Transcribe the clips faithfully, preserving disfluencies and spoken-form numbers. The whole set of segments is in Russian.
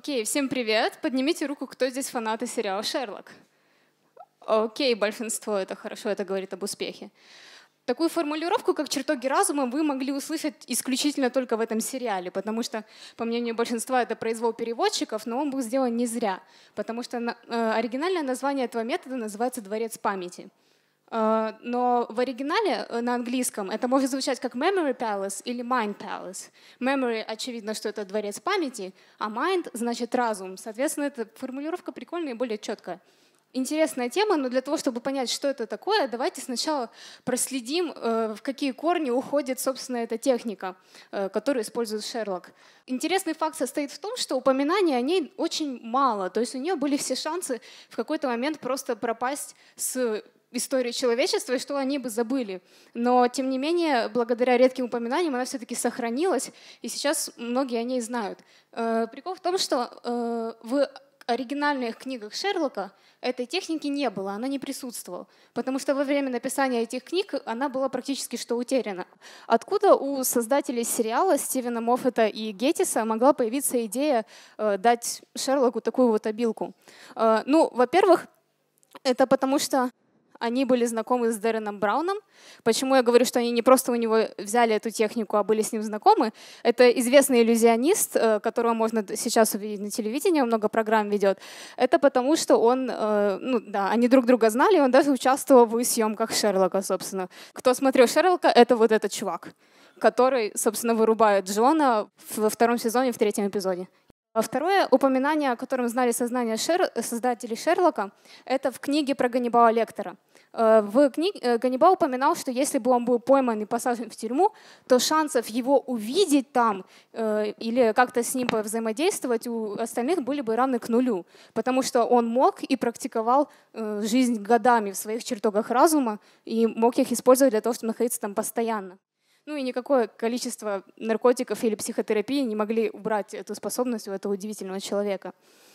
Окей, всем привет. Поднимите руку, кто здесь фанаты сериала «Шерлок». Окей, большинство, это хорошо, это говорит об успехе. Такую формулировку, как «чертоги разума», вы могли услышать исключительно только в этом сериале, потому что, по мнению большинства, это произвол переводчиков, но он был сделан не зря, потому что на, э, оригинальное название этого метода называется «дворец памяти». Э, но в оригинале э, на английском это может звучать как «memory palace» или «mind palace». «Memory» — очевидно, что это дворец памяти, а «mind» — значит «разум». Соответственно, эта формулировка прикольная и более четкая. Интересная тема, но для того, чтобы понять, что это такое, давайте сначала проследим, в какие корни уходит, собственно, эта техника, которую использует Шерлок. Интересный факт состоит в том, что упоминаний о ней очень мало, то есть у нее были все шансы в какой-то момент просто пропасть с истории человечества, и что они бы забыли. Но, тем не менее, благодаря редким упоминаниям она все-таки сохранилась, и сейчас многие о ней знают. Прикол в том, что в оригинальных книгах Шерлока этой техники не было, она не присутствовала, потому что во время написания этих книг она была практически что утеряна. Откуда у создателей сериала Стивена Моффета и Геттиса могла появиться идея э, дать Шерлоку такую вот обилку? Э, ну, во-первых, это потому что они были знакомы с Дерреном Брауном. Почему я говорю, что они не просто у него взяли эту технику, а были с ним знакомы? Это известный иллюзионист, которого можно сейчас увидеть на телевидении, он много программ ведет. Это потому, что он, ну да, они друг друга знали, и он даже участвовал в съемках Шерлока, собственно. Кто смотрел Шерлока, это вот этот чувак, который, собственно, вырубает Джона во втором сезоне, в третьем эпизоде. Второе упоминание, о котором знали сознание Шер... создателей Шерлока, это в книге про Ганнибала Лектора. В книге Ганнибал упоминал, что если бы он был пойман и посажен в тюрьму, то шансов его увидеть там или как-то с ним взаимодействовать у остальных были бы равны к нулю, потому что он мог и практиковал жизнь годами в своих чертогах разума и мог их использовать для того, чтобы находиться там постоянно. Ну и никакое количество наркотиков или психотерапии не могли убрать эту способность у этого удивительного человека.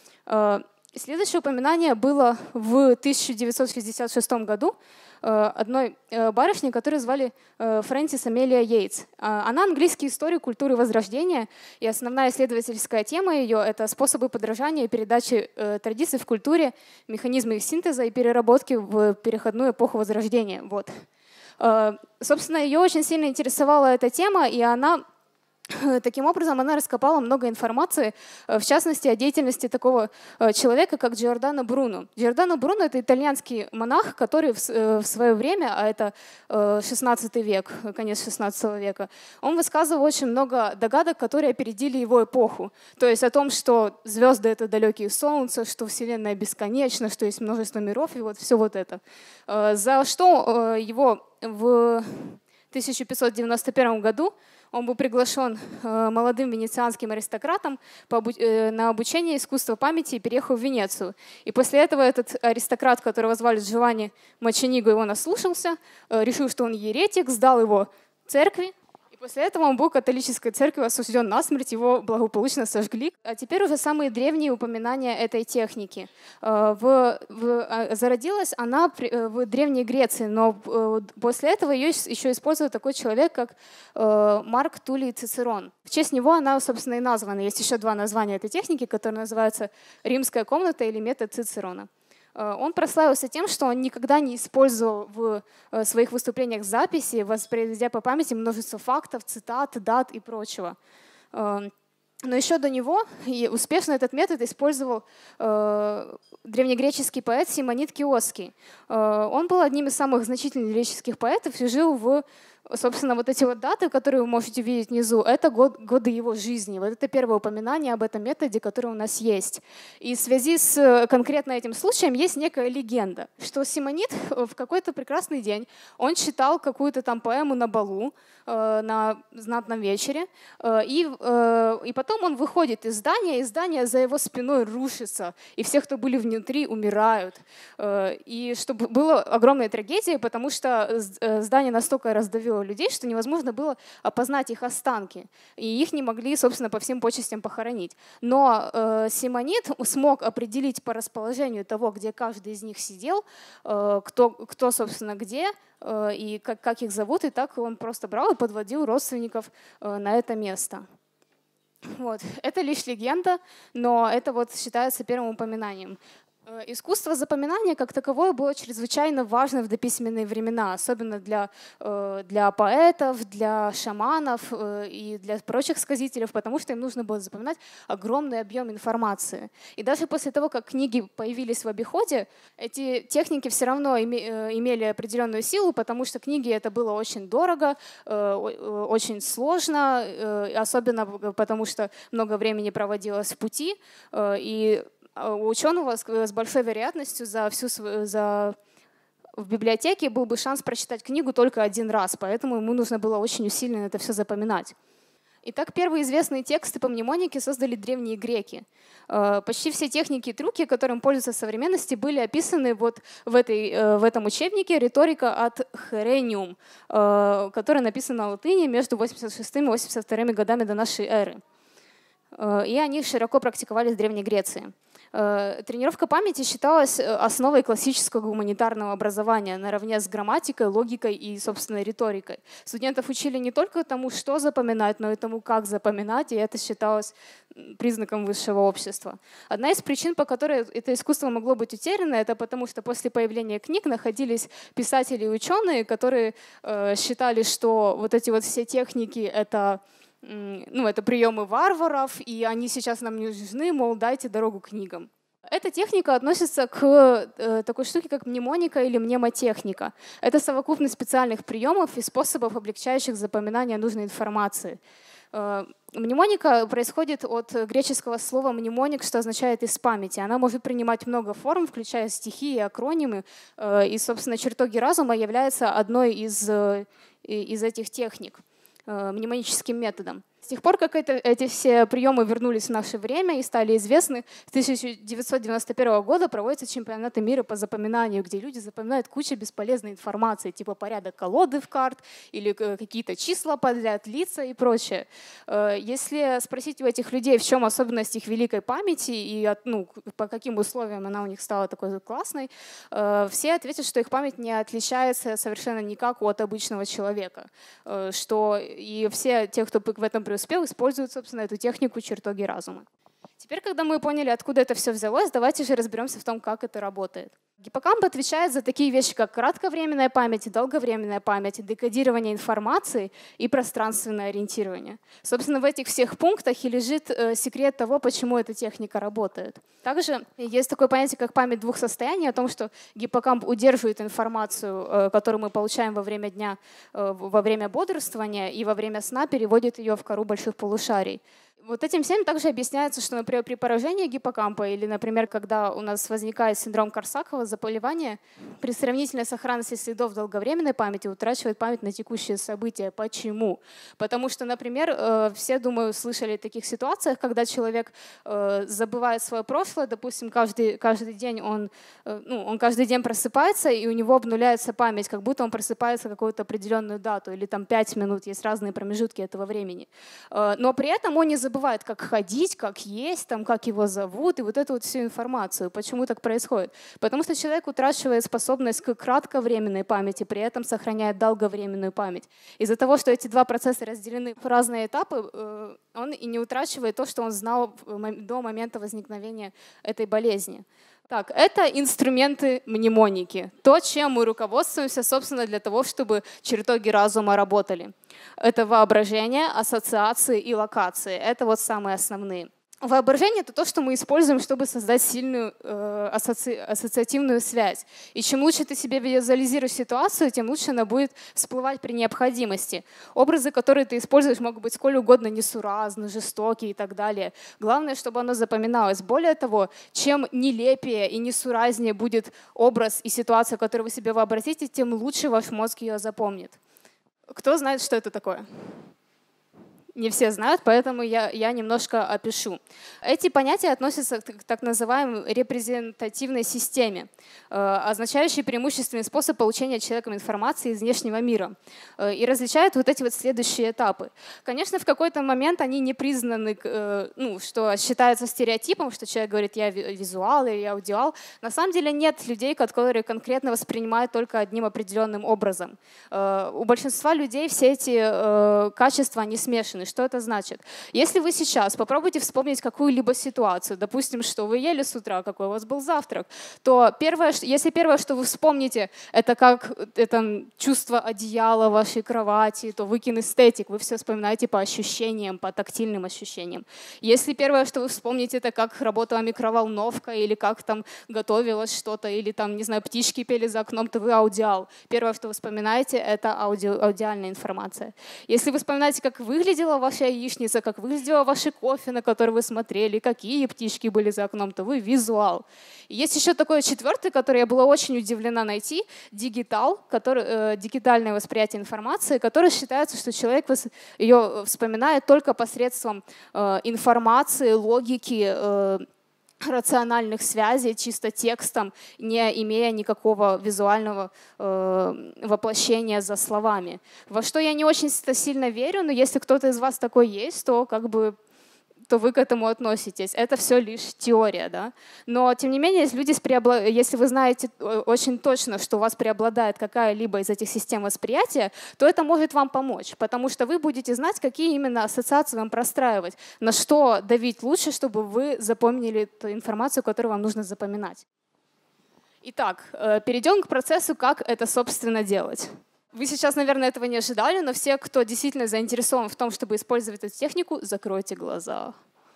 Следующее упоминание было в тысяча девятьсот шестьдесят шестом году одной барышни, которую звали Фрэнсис Амелия Йейтс. Она английский историк культуры Возрождения, и основная исследовательская тема ее — это способы подражания и передачи традиций в культуре, механизмы их синтеза и переработки в переходную эпоху Возрождения. Вот. Собственно, ее очень сильно интересовала эта тема, и она таким образом она раскопала много информации, в частности, о деятельности такого человека, как Джордано Бруно. Джордано Бруно — это итальянский монах, который в свое время, а это шестнадцатый век, конец шестнадцатого века, он высказывал очень много догадок, которые опередили его эпоху. То есть о том, что звезды — это далекие солнца, что Вселенная бесконечна, что есть множество миров, и вот все вот это. За что его в тысяча пятьсот девяносто первом году он был приглашен молодым венецианским аристократом на обучение искусству памяти и переехал в Венецию. И после этого этот аристократ, которого звали Джованни Мочениго, его наслушался, решил, что он еретик, сдал его церкви. После этого он был католической церковью осужден на смерть, его благополучно сожгли. А теперь уже самые древние упоминания этой техники. В, в, зародилась она в Древней Греции, но после этого ее еще использует такой человек, как Марк Туллий Цицерон. В честь него она, собственно, и названа. Есть еще два названия этой техники, которые называются «Римская комната» или «Метод Цицерона». Он прославился тем, что он никогда не использовал в своих выступлениях записи, воспроизведя по памяти множество фактов, цитат, дат и прочего. Но еще до него и успешно этот метод использовал э, древнегреческий поэт Симонид Киосский. Э, он был одним из самых значительных лирических поэтов и жил в, собственно, вот эти вот даты, которые вы можете видеть внизу, это год, годы его жизни. Вот это первое упоминание об этом методе, которое у нас есть. И в связи с конкретно этим случаем есть некая легенда, что Симонид в какой-то прекрасный день, он читал какую-то там поэму на балу, э, на знатном вечере, э, и, э, и потом Потом он выходит из здания, и здание за его спиной рушится, и все, кто были внутри, умирают. И чтобы была огромная трагедия, потому что здание настолько раздавило людей, что невозможно было опознать их останки, и их не могли, собственно, по всем почестям похоронить. Но Симонид смог определить по расположению того, где каждый из них сидел, кто, кто собственно, где, и как, как их зовут, и так он просто брал и подводил родственников на это место. Вот. Это лишь легенда, но это вот считается первым упоминанием. Искусство запоминания как таковое было чрезвычайно важно в дописьменные времена, особенно для, для поэтов, для шаманов и для прочих сказителей, потому что им нужно было запоминать огромный объем информации. И даже после того, как книги появились в обиходе, эти техники все равно имели определенную силу, потому что книги это было очень дорого, очень сложно, особенно потому что много времени проводилось в пути, и у ученого с большой вероятностью за всю за в библиотеке был бы шанс прочитать книгу только один раз, поэтому ему нужно было очень усиленно это все запоминать. Итак, первые известные тексты по мнемонике создали древние греки. Почти все техники и трюки, которым пользуются в современности, были описаны вот в, этой, в этом учебнике «Риторика от Херениум», который написан на латыни между восемьдесят шестым и восемьдесят вторым годами до нашей эры. И они широко практиковались в Древней Греции. Тренировка памяти считалась основой классического гуманитарного образования наравне с грамматикой, логикой и, собственно, риторикой. Студентов учили не только тому, что запоминать, но и тому, как запоминать, и это считалось признаком высшего общества. Одна из причин, по которой это искусство могло быть утеряно, это потому, что после появления книг находились писатели и ученые, которые э, считали, что вот эти вот все техники — это Ну, это приемы варваров, и они сейчас нам не нужны, мол, дайте дорогу книгам. Эта техника относится к э, такой штуке, как мнемоника или мнемотехника. Это совокупность специальных приемов и способов, облегчающих запоминание нужной информации. Э, мнемоника происходит от греческого слова «мнемоник», что означает «из памяти». Она может принимать много форм, включая стихи и акронимы, э, и, собственно, чертоги разума являются одной из, э, из этих техник мнемоническим методом. С тех пор, как это, эти все приемы вернулись в наше время и стали известны, с тысяча девятьсот девяносто первого года проводятся чемпионаты мира по запоминанию, где люди запоминают кучу бесполезной информации, типа порядок колоды в карт или какие-то числа подряд, лица и прочее. Если спросить у этих людей, в чем особенность их великой памяти и ну, по каким условиям она у них стала такой классной, все ответят, что их память не отличается совершенно никак от обычного человека, что и все те, кто в этом преуспел, используют, собственно, эту технику чертоги разума. Теперь, когда мы поняли, откуда это все взялось, давайте же разберемся в том, как это работает. Гиппокамп отвечает за такие вещи, как кратковременная память, долговременная память, декодирование информации и пространственное ориентирование. Собственно, в этих всех пунктах и лежит э, секрет того, почему эта техника работает. Также есть такое понятие, как память двух состояний, о том, что гиппокамп удерживает информацию, э, которую мы получаем во время дня, э, во время бодрствования, и во время сна переводит ее в кору больших полушарий. Вот этим всем также объясняется, что, например, при поражении гиппокампа или, например, когда у нас возникает синдром Корсакова, заболевание, при сравнительной сохранности следов долговременной памяти утрачивает память на текущие события. Почему? Потому что, например, все, думаю, слышали о таких ситуациях, когда человек забывает свое прошлое, допустим, каждый, каждый день он, ну, он каждый день просыпается, и у него обнуляется память, как будто он просыпается в какую-то определенную дату, или там пять минут, есть разные промежутки этого времени. Но при этом он не забывает забывает, как ходить, как есть, там, как его зовут, и вот эту вот всю информацию. Почему так происходит? Потому что человек утрачивает способность к кратковременной памяти, при этом сохраняет долговременную память. Из-за того, что эти два процесса разделены в разные этапы, он и не утрачивает то, что он знал до момента возникновения этой болезни. Так, это инструменты мнемоники. То, чем мы руководствуемся, собственно, для того, чтобы чертоги разума работали. Это воображение, ассоциации и локации. Это вот самые основные. Воображение — это то, что мы используем, чтобы создать сильную э, асоци... ассоциативную связь. И чем лучше ты себе визуализируешь ситуацию, тем лучше она будет всплывать при необходимости. Образы, которые ты используешь, могут быть сколь угодно несуразны, жестокие и так далее. Главное, чтобы оно запоминалось. Более того, чем нелепее и несуразнее будет образ и ситуация, которую вы себе вообразите, тем лучше ваш мозг ее запомнит. Кто знает, что это такое? Не все знают, поэтому я, я немножко опишу. Эти понятия относятся к так называемой репрезентативной системе, э, означающей преимущественный способ получения человеком информации из внешнего мира. Э, и различают вот эти вот следующие этапы. Конечно, в какой-то момент они не признаны, э, ну, что считается стереотипом, что человек говорит «я визуал» или «я аудиал». На самом деле нет людей, которые конкретно воспринимают только одним определенным образом. Э, у большинства людей все эти э, качества, они смешаны. повышенный. Что это значит? Если вы сейчас попробуйте вспомнить какую-либо ситуацию, допустим, что вы ели с утра, какой у вас был завтрак, то первое, если первое, что вы вспомните, это как это чувство одеяла в вашей кровати, то вы кинестетик, вы все вспоминаете по ощущениям, по тактильным ощущениям. Если первое, что вы вспомните, это как работала микроволновка или как там готовилось что-то, или там, не знаю, птички пели за окном, то вы аудиал. Первое, что вы вспоминаете, это аудио, аудиальная информация. Если вы вспоминаете, как выглядела ваша яичница, как выглядела ваше кофе, на который вы смотрели, какие птички были за окном, то вы визуал. И есть еще такое четвертое, которое я была очень удивлена найти, дигитал, который, э, дигитальное восприятие информации, которое считается, что человек ее вспоминает только посредством э, информации, логики, э, рациональных связей, чисто текстом, не имея никакого визуального э, воплощения за словами. Во что я не очень сильно верю, но если кто-то из вас такой есть, то как бы то вы к этому относитесь. Это все лишь теория, да? Но, тем не менее, если, люди преобла... если вы знаете очень точно, что у вас преобладает какая-либо из этих систем восприятия, то это может вам помочь, потому что вы будете знать, какие именно ассоциации вам простраивать, на что давить лучше, чтобы вы запомнили ту информацию, которую вам нужно запоминать. Итак, перейдем к процессу, как это, собственно, делать. Вы сейчас, наверное, этого не ожидали, но все, кто действительно заинтересован в том, чтобы использовать эту технику, закройте глаза.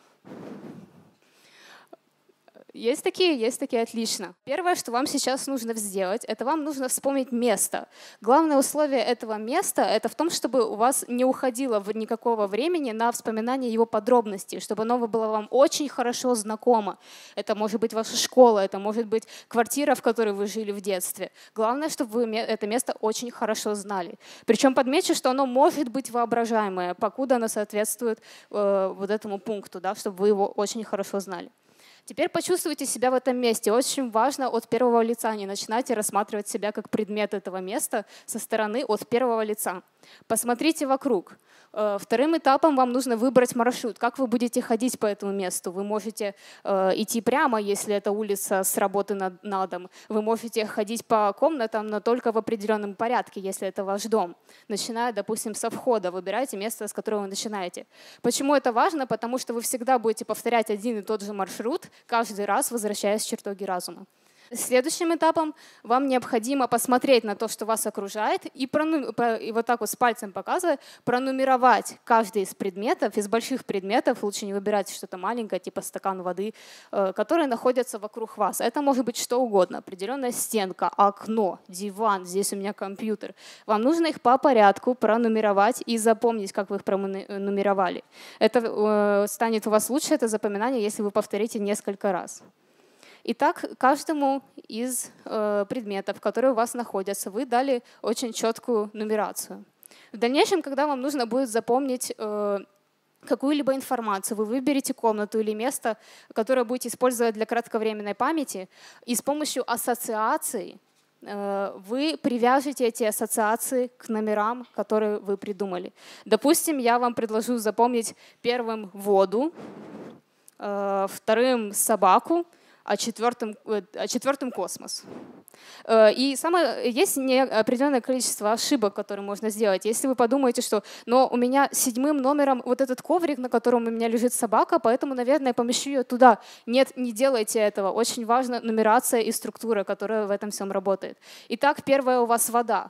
Есть такие, есть такие, отлично. Первое, что вам сейчас нужно сделать, это вам нужно вспомнить место. Главное условие этого места — это в том, чтобы у вас не уходило никакого времени на вспоминание его подробностей, чтобы оно было вам очень хорошо знакомо. Это может быть ваша школа, это может быть квартира, в которой вы жили в детстве. Главное, чтобы вы это место очень хорошо знали. Причем подмечу, что оно может быть воображаемое, покуда оно соответствует э, вот этому пункту, да, чтобы вы его очень хорошо знали. Теперь почувствуйте себя в этом месте. Очень важно от первого лица. Не начинайте рассматривать себя как предмет этого места со стороны от первого лица. Посмотрите вокруг. Вторым этапом вам нужно выбрать маршрут. Как вы будете ходить по этому месту? Вы можете э, идти прямо, если это улица с работы на, на дом. Вы можете ходить по комнатам, но только в определенном порядке, если это ваш дом. Начиная, допустим, со входа. Выбирайте место, с которого вы начинаете. Почему это важно? Потому что вы всегда будете повторять один и тот же маршрут, каждый раз возвращаясь к чертоге разума. Следующим этапом вам необходимо посмотреть на то, что вас окружает, и, прону... и вот так вот с пальцем показывая, пронумеровать каждый из предметов, из больших предметов, лучше не выбирать что-то маленькое, типа стакан воды, которые находятся вокруг вас. Это может быть что угодно, определенная стенка, окно, диван, здесь у меня компьютер. Вам нужно их по порядку пронумеровать и запомнить, как вы их пронумеровали. Это станет у вас лучше, это запоминание, если вы повторите несколько раз. Итак, каждому из э, предметов, которые у вас находятся, вы дали очень четкую нумерацию. В дальнейшем, когда вам нужно будет запомнить э, какую-либо информацию, вы выберете комнату или место, которое будете использовать для кратковременной памяти, и с помощью ассоциаций э, вы привяжете эти ассоциации к номерам, которые вы придумали. Допустим, я вам предложу запомнить первым воду, э, вторым собаку, а четвертым, а четвертым космос. И самое, есть определенное количество ошибок, которые можно сделать. Если вы подумаете, что но у меня седьмым номером вот этот коврик, на котором у меня лежит собака, поэтому, наверное, я помещу ее туда. Нет, не делайте этого. Очень важна нумерация и структура, которая в этом всем работает. Итак, первая у вас вода.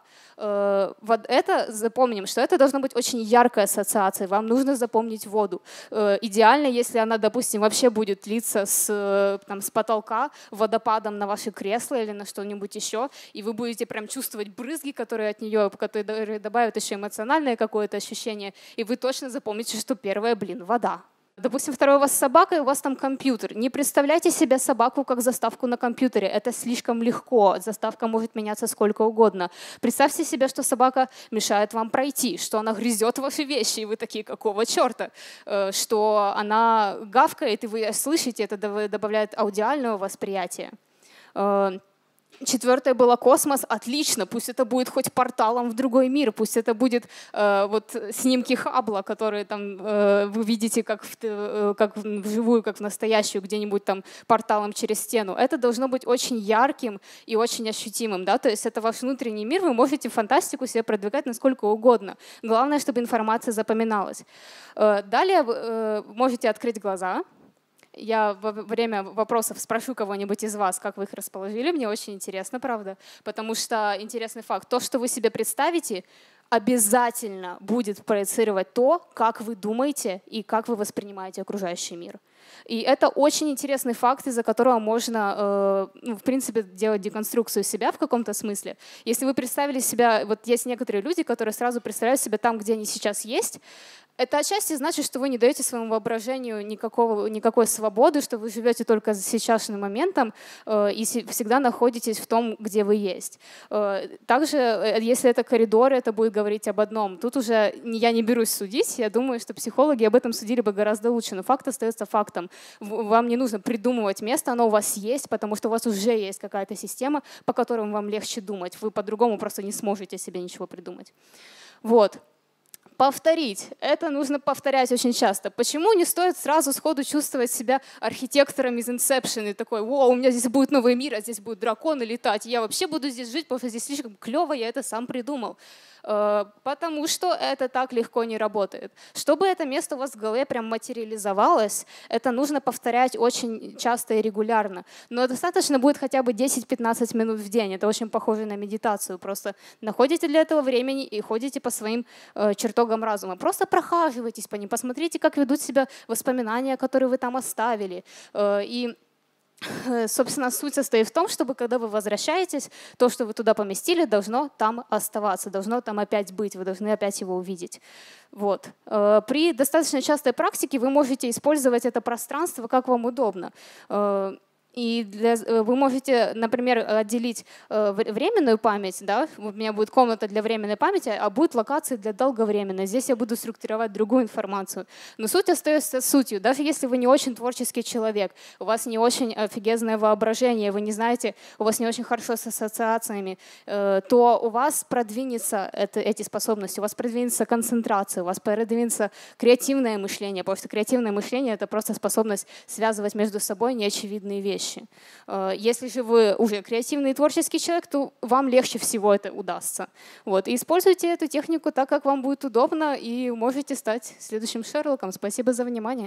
Это, запомним, что это должна быть очень яркая ассоциация. Вам нужно запомнить воду. Идеально, если она, допустим, вообще будет литься с, там, с потолка водопадом на ваше кресло или на что-нибудь еще, и вы будете прям чувствовать брызги, которые от нее, которые добавят еще эмоциональное какое-то ощущение, и вы точно запомните, что первое, блин, вода. Допустим, второе у вас собака, и у вас там компьютер. Не представляйте себе собаку как заставку на компьютере. Это слишком легко. Заставка может меняться сколько угодно. Представьте себе, что собака мешает вам пройти, что она грызет ваши вещи, и вы такие, какого черта? Что она гавкает, и вы слышите, это добавляет аудиального восприятия. Четвертое было космос. Отлично, пусть это будет хоть порталом в другой мир, пусть это будет э, вот снимки Хаббла, которые там э, вы видите как, в, э, как вживую, как в настоящую, где-нибудь там порталом через стену. Это должно быть очень ярким и очень ощутимым, да, то есть это ваш внутренний мир, вы можете фантастику себе продвигать насколько угодно. Главное, чтобы информация запоминалась. Э, далее э, можете открыть глаза. Я во время вопросов спрошу кого-нибудь из вас, как вы их расположили. Мне очень интересно, правда. Потому что интересный факт. То, что вы себе представите, обязательно будет проецировать то, как вы думаете и как вы воспринимаете окружающий мир. И это очень интересный факт, из-за которого можно, э, ну, в принципе, делать деконструкцию себя в каком-то смысле. Если вы представили себя, вот есть некоторые люди, которые сразу представляют себя там, где они сейчас есть, это отчасти значит, что вы не даете своему воображению никакого, никакой свободы, что вы живете только сейчасшним моментом э, и всегда находитесь в том, где вы есть. Э, также, э, если это коридор, это будет говорить об одном. Тут уже я не берусь судить, я думаю, что психологи об этом судили бы гораздо лучше, но факт остается фактом. Вам не нужно придумывать место, оно у вас есть, потому что у вас уже есть какая-то система, по которой вам легче думать. Вы по-другому просто не сможете себе ничего придумать. Вот. Повторить. Это нужно повторять очень часто. Почему не стоит сразу сходу чувствовать себя архитектором из Inception и такой: «О, у меня здесь будет новый мир, а здесь будут драконы летать, и я вообще буду здесь жить, потому что здесь слишком клево, я это сам придумал». Потому что это так легко не работает. Чтобы это место у вас в голове прям материализовалось, это нужно повторять очень часто и регулярно. Но достаточно будет хотя бы десять-пятнадцать минут в день. Это очень похоже на медитацию. Просто находите для этого времени и ходите по своим э, чертогам разума. Просто прохаживайтесь по ним, посмотрите, как ведут себя воспоминания, которые вы там оставили. Э, и собственно, суть состоит в том, чтобы, когда вы возвращаетесь, то, что вы туда поместили, должно там оставаться, должно там опять быть, вы должны опять его увидеть. Вот. При достаточно частой практике вы можете использовать это пространство как вам удобно. И для, вы можете, например, отделить временную память, да? У меня будет комната для временной памяти, а будет локации для долговременной. Здесь я буду структуровать другую информацию. Но суть остается сутью. Даже если вы не очень творческий человек, у вас не очень офигезное воображение, вы не знаете, у вас не очень хорошо с ассоциациями, то у вас продвинется это, эти способности, у вас продвинется концентрация, у вас продвинется креативное мышление, потому что креативное мышление — это просто способность связывать между собой неочевидные вещи. Если же вы уже креативный и творческий человек, то вам легче всего это удастся. Вот. И используйте эту технику так, как вам будет удобно, и можете стать следующим Шерлоком. Спасибо за внимание.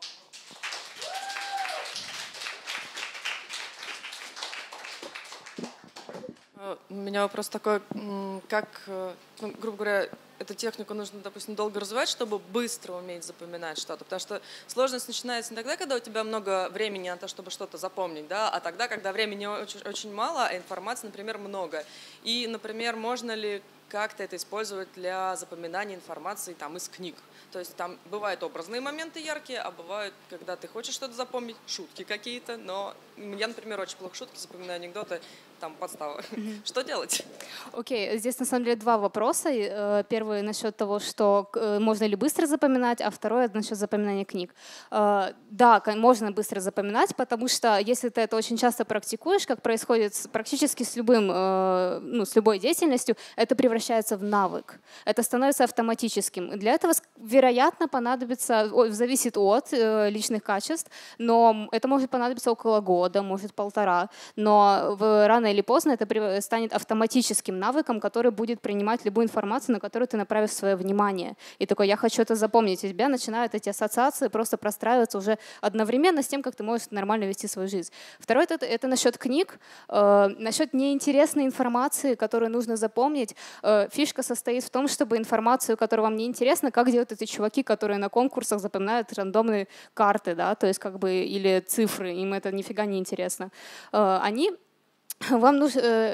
У меня вопрос такой, как, ну, грубо говоря, эту технику нужно, допустим, долго развивать, чтобы быстро уметь запоминать что-то. Потому что сложность начинается не тогда, когда у тебя много времени на то, чтобы что-то запомнить, да, а тогда, когда времени очень, очень мало, а информации, например, много. И, например, можно ли как-то это использовать для запоминания информации там, из книг? То есть там бывают образные моменты яркие, а бывают, когда ты хочешь что-то запомнить, шутки какие-то, но я, например, очень плохо шутки запоминаю, анекдоты, там подстава. Mm-hmm. Что делать? Окей, okay. Здесь на самом деле два вопроса. Первый насчет того, что можно ли быстро запоминать, а второй насчет запоминания книг. Да, можно быстро запоминать, потому что если ты это очень часто практикуешь, как происходит практически с любым, ну, с любой деятельностью, это превращается в навык. Это становится автоматическим. Для этого, вероятно, понадобится, зависит от личных качеств, но это может понадобиться около года, может полтора, но в рано или поздно это станет автоматическим навыком, который будет принимать любую информацию, на которую ты направишь свое внимание. И такой: я хочу это запомнить. И у тебя начинают эти ассоциации просто простраиваться уже одновременно с тем, как ты можешь нормально вести свою жизнь. Второе — это, это насчет книг, э, насчет неинтересной информации, которую нужно запомнить. Э, фишка состоит в том, чтобы информацию, которая вам не интересна, как делают эти чуваки, которые на конкурсах запоминают рандомные карты, да, то есть как бы, или цифры, им это нифига не интересно. Э, они Вам нужно,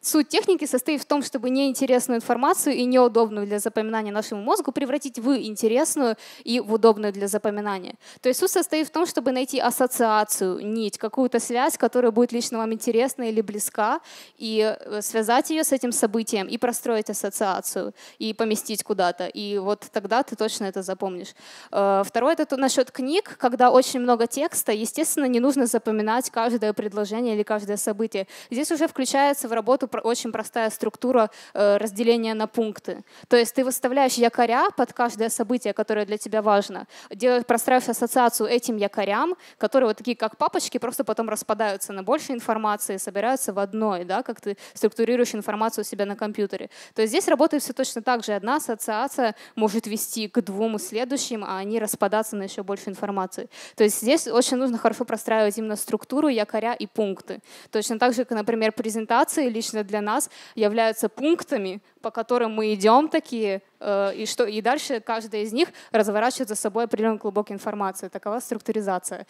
Суть техники состоит в том, чтобы неинтересную информацию и неудобную для запоминания нашему мозгу превратить в интересную и в удобную для запоминания. То есть суть состоит в том, чтобы найти ассоциацию, нить, какую-то связь, которая будет лично вам интересна или близка, и связать ее с этим событием, и простроить ассоциацию, и поместить куда-то. И вот тогда ты точно это запомнишь. Второе — это насчет книг. Когда очень много текста, естественно, не нужно запоминать каждое предложение или каждое событие. Здесь уже включается в работу очень простая структура э, разделения на пункты. То есть ты выставляешь якоря под каждое событие, которое для тебя важно, делаешь, простраиваешь ассоциацию этим якорям, которые вот такие как папочки, просто потом распадаются на больше информации, собираются в одной, да, как ты структурируешь информацию у себя на компьютере. То есть здесь работает все точно так же. Одна ассоциация может вести к двум следующим, а они распадаться на еще больше информации. То есть здесь очень нужно хорошо простраивать именно структуру, якоря и пункты. Точно так же, как, например, презентации лично для нас являются пунктами, по которым мы идем такие, э, и, что, и дальше каждая из них разворачивает за собой определенную глубокую информацию. Такова структуризация.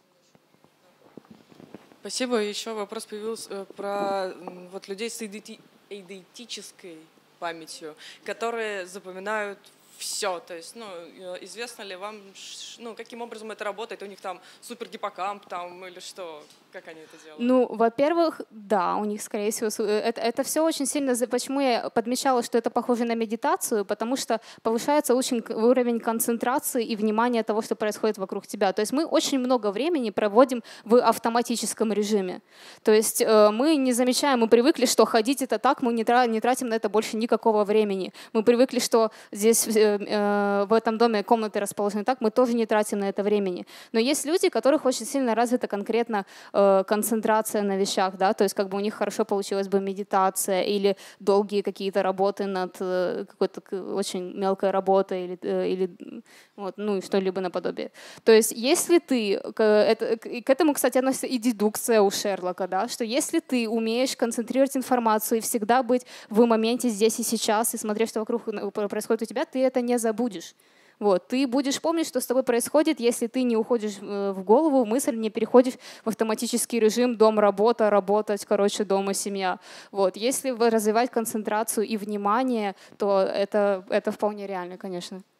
Спасибо. Еще вопрос появился про вот, людей с эйдетической памятью, которые запоминают все. То есть, ну, известно ли вам, ну, каким образом это работает? У них там супергиппокамп там или что? Как они это делают? Ну, во-первых, да, у них, скорее всего, это, это все очень сильно... Почему я подмечала, что это похоже на медитацию? Потому что повышается очень уровень концентрации и внимания того, что происходит вокруг тебя. То есть мы очень много времени проводим в автоматическом режиме. То есть мы не замечаем, мы привыкли, что ходить это так, мы не тратим на это больше никакого времени. Мы привыкли, что здесь в этом доме комнаты расположены так, мы тоже не тратим на это времени. Но есть люди, у которых очень сильно развита конкретно концентрация на вещах, да, то есть как бы у них хорошо получилась бы медитация или долгие какие-то работы над какой-то очень мелкой работой или, или вот, ну и что-либо наподобие. То есть если ты, это, к этому, кстати, относится и дедукция у Шерлока, да, что если ты умеешь концентрировать информацию и всегда быть в моменте здесь и сейчас и смотреть, что вокруг происходит у тебя, ты это не забудешь. Вот. Ты будешь помнить, что с тобой происходит, если ты не уходишь в голову, в мысль, не переходишь в автоматический режим дом, работа, работать, короче, дома, семья. Вот. Если развивать концентрацию и внимание, то это, это вполне реально, конечно.